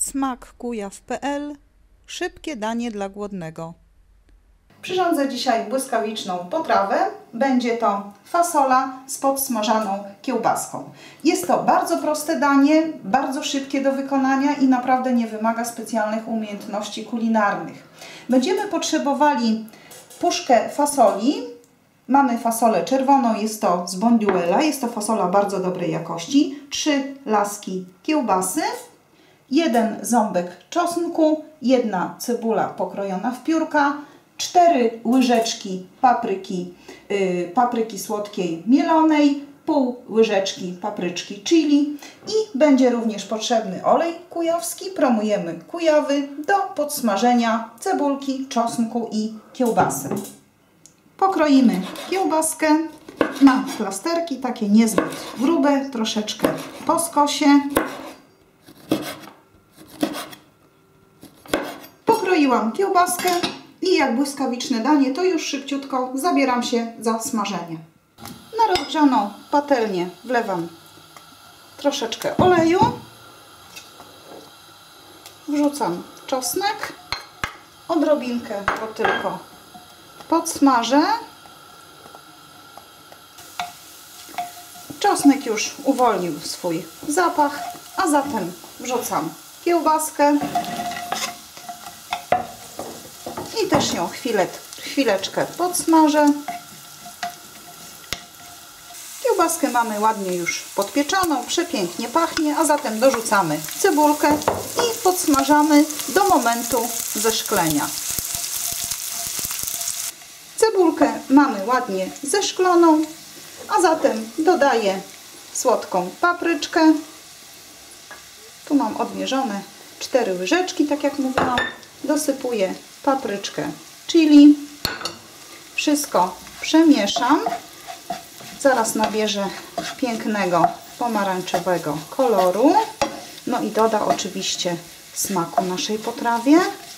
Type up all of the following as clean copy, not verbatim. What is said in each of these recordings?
smakkujaw.pl. Szybkie danie dla głodnego. Przyrządzę dzisiaj błyskawiczną potrawę. Będzie to fasola z podsmażaną kiełbaską. Jest to bardzo proste danie, bardzo szybkie do wykonania i naprawdę nie wymaga specjalnych umiejętności kulinarnych. Będziemy potrzebowali puszkę fasoli. Mamy fasolę czerwoną, jest to z Bonduela, jest to fasola bardzo dobrej jakości, 3 laski kiełbasy, 1 ząbek czosnku, 1 cebula pokrojona w piórka, 4 łyżeczki papryki słodkiej mielonej, pół łyżeczki papryczki chili i będzie również potrzebny olej kujawski. Promujemy kujawy do podsmażenia cebulki, czosnku i kiełbasy. Pokroimy kiełbaskę na plasterki, takie niezbyt grube, troszeczkę po skosie. Pokroiłam kiełbaskę i jak błyskawiczne danie, to już szybciutko zabieram się za smażenie. Na rozgrzaną patelnię wlewam troszeczkę oleju, wrzucam czosnek, odrobinkę go tylko podsmażę. Czosnek już uwolnił swój zapach, a zatem wrzucam kiełbaskę i też ją chwileczkę podsmażę. Kiełbaskę mamy ładnie już podpieczoną, przepięknie pachnie, a zatem dorzucamy cebulkę i podsmażamy do momentu zeszklenia. Cebulkę mamy ładnie zeszkloną, a zatem dodaję słodką papryczkę. Tu mam odmierzone 4 łyżeczki, tak jak mówiłam. Dosypuję papryczkę chili. Wszystko przemieszam. Zaraz nabierze pięknego pomarańczowego koloru. No i doda oczywiście smaku naszej potrawie.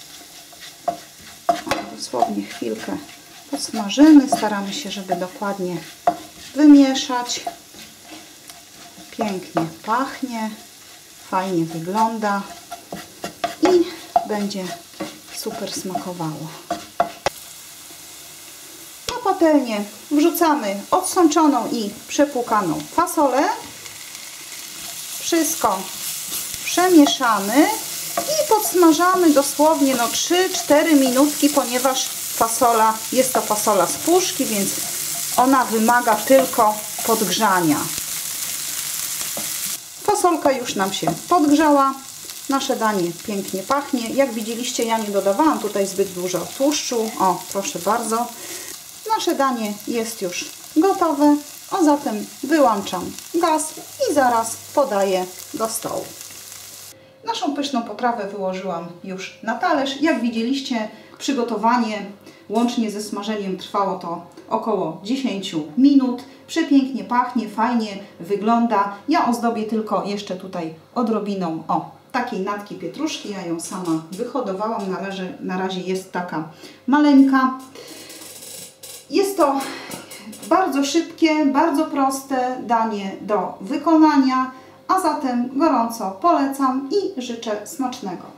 Dosłownie chwilkę podsmażymy. Staramy się, żeby dokładnie wymieszać. Pięknie pachnie, fajnie wygląda i będzie super smakowało. Na patelnię wrzucamy odsączoną i przepłukaną fasolę. Wszystko przemieszamy i podsmażamy dosłownie 3-4 minutki, ponieważ fasola jest to fasola z puszki, więc ona wymaga tylko podgrzania. Fasolka już nam się podgrzała. Nasze danie pięknie pachnie. Jak widzieliście, ja nie dodawałam tutaj zbyt dużo tłuszczu. O, proszę bardzo. Nasze danie jest już gotowe, a zatem wyłączam gaz i zaraz podaję do stołu. Naszą pyszną potrawę wyłożyłam już na talerz. Jak widzieliście, przygotowanie łącznie ze smażeniem trwało to około 10 minut. Przepięknie pachnie, fajnie wygląda. Ja ozdobię tylko jeszcze tutaj odrobiną takiej natki pietruszki. Ja ją sama wyhodowałam. Na razie jest taka maleńka. Jest to bardzo szybkie, bardzo proste danie do wykonania, a zatem gorąco polecam i życzę smacznego.